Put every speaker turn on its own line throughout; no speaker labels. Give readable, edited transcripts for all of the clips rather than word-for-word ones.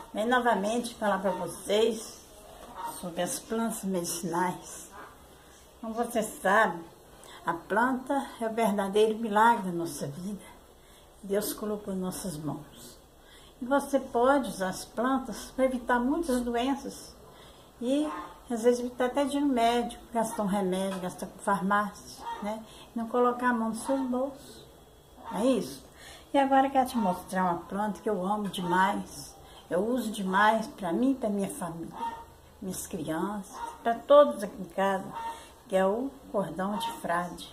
Venho novamente falar para vocês sobre as plantas medicinais. Como você sabe, a planta é o verdadeiro milagre da nossa vida. Deus colocou em nossas mãos. E você pode usar as plantas para evitar muitas doenças. E às vezes evitar até de ir no médico, gastar um remédio, gastar com farmácia, né? E não colocar a mão nos seus bolsos. É isso. E agora eu quero te mostrar uma planta que eu amo demais. Eu uso demais para mim e para minha família, minhas crianças, para todos aqui em casa, que é o cordão de frade.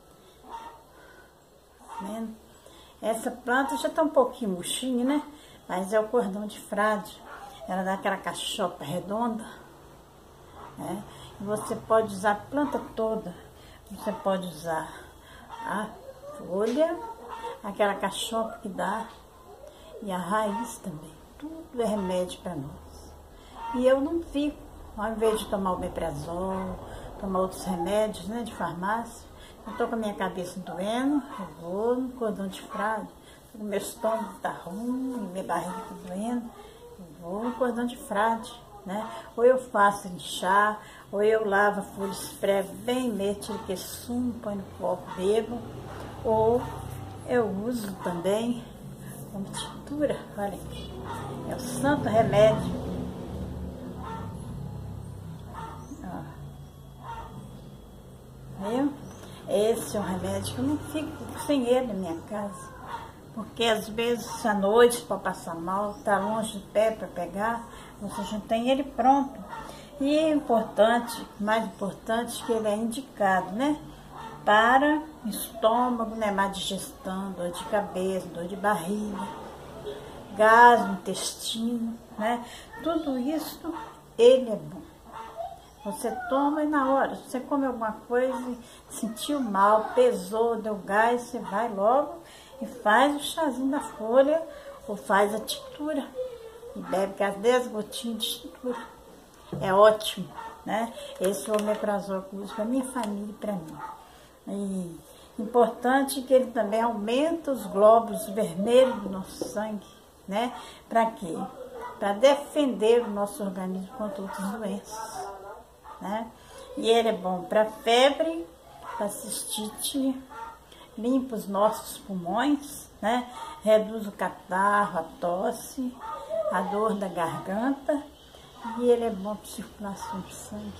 Vendo? Essa planta já está um pouquinho murchinha, né? Mas é o cordão de frade. Ela dá aquela cachopa redonda. Né? E você pode usar a planta toda. Você pode usar a folha, aquela cachopa que dá, e a raiz também. Tudo é remédio para nós. E eu não fico, ao invés de tomar o omeprazol, tomar outros remédios, né, de farmácia, eu tô com a minha cabeça doendo, eu vou no cordão de frade. O meu estômago tá ruim, minha barriga tá doendo, eu vou no cordão de frade, né? Ou eu faço em chá, ou eu lavo a folha, esfrego bem mesmo, tiro aquele sumo, põe no copo, bebo. Ou eu uso também como tintura, olha aqui, é o santo remédio. Viu? Esse é um remédio que eu não fico sem ele na minha casa, porque às vezes à noite para passar mal, tá longe de pé para pegar, você já tem ele pronto. E é importante, mais importante, que ele é indicado, né? Para estômago, né? Má digestão, dor de cabeça, dor de barriga, gás no intestino, né? Tudo isso, ele é bom. Você toma e na hora, se você come alguma coisa e sentiu mal, pesou, deu gás, você vai logo e faz o chazinho da folha ou faz a tintura. E bebe as 10 gotinhas de tintura. É ótimo, né? Esse é o omeprazol que eu uso para minha família e para mim. E importante que ele também aumenta os glóbulos vermelhos do nosso sangue, né? Para quê? Para defender o nosso organismo contra outras doenças, né? E ele é bom para febre, para cistite, limpa os nossos pulmões, né? Reduz o catarro, a tosse, a dor da garganta, e ele é bom para circulação de sangue.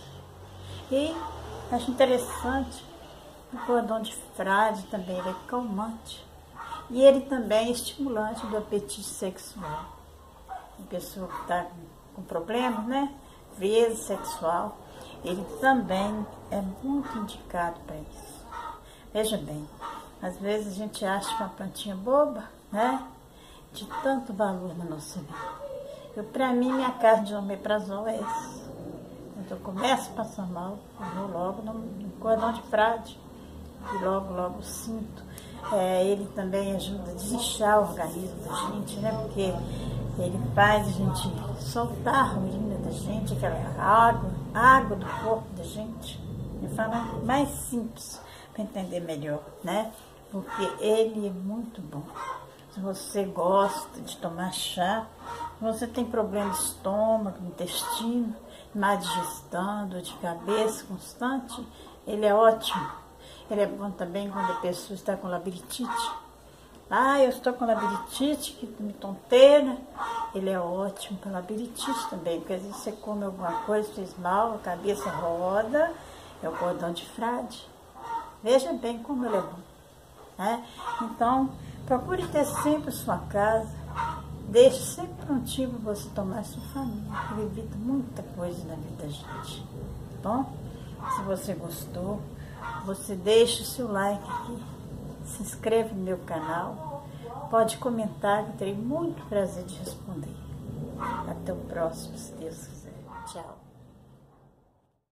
E acho interessante, o cordão de frade também, ele é calmante. E ele também é estimulante do apetite sexual. A pessoa que está com problemas, né? Vezes sexual, ele também é muito indicado para isso. Veja bem, às vezes a gente acha uma plantinha boba, né? De tanto valor na nossa vida. Para mim, minha casa de omeprazol é essa. Quando eu começo a passar mal, eu vou logo no cordão de frade. E logo sinto. Ele também ajuda a desinchar o organismo da gente, né? Porque ele faz a gente soltar a urina da gente, aquela água do corpo da gente. De forma mais simples, para entender melhor, né? Porque ele é muito bom. Se você gosta de tomar chá, se você tem problema de estômago, intestino, má digestão, dor de cabeça constante, ele é ótimo. Ele é bom também quando a pessoa está com labirintite. Eu estou com labirintite, que me tonteira. Ele é ótimo para labirintite também, porque às vezes você come alguma coisa, fez mal, a cabeça roda, é o cordão de frade. Veja bem como ele é bom, né? Então, procure ter sempre a sua casa, deixe sempre prontinho para você tomar a sua família, que evita muita coisa na vida da gente, tá bom? Se você gostou, você deixa o seu like aqui, se inscreve no meu canal, pode comentar, que eu terei muito prazer de responder. Até o próximo, se Deus quiser.